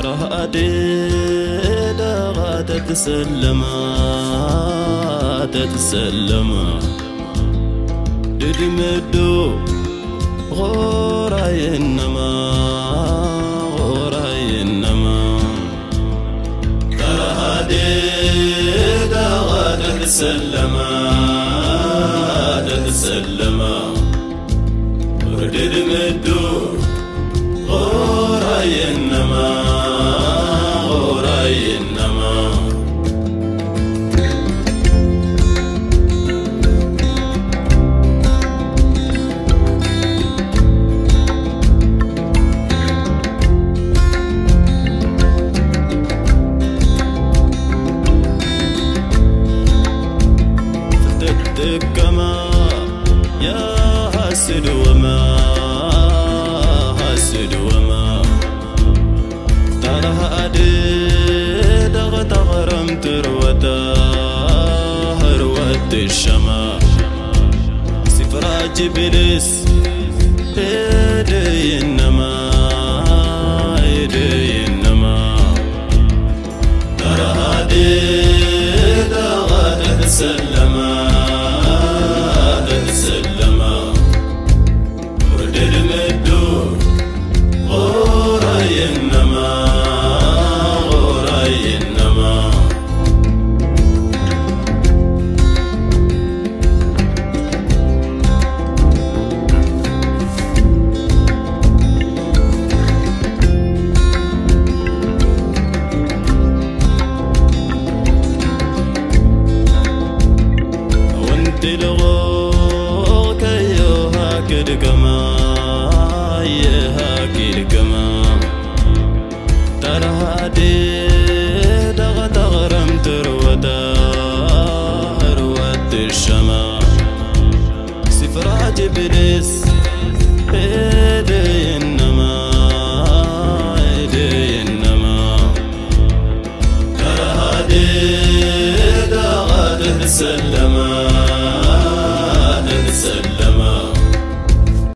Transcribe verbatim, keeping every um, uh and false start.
هادي دغا تتسلما تتسلما ددمدو غوراي إنما غوراي إنما ترى هادي دغا تتسلما تتسلما ددمدو غوراي إنما غوراي إنما فتتك ما يا حاسد وما حاسد وما ترى هادي دغ تغرم تروتا هروت الشما سفراج بلس ايدي انما ايدي انما ترى هادي دغ تتسلما تتسلما ردد مدو غوراي إنما غوراي إنما وانت لغو كيو هاكد كما هاكد كما ترى هادي دغ تغرم ترودا هروت الشما سفراج بلس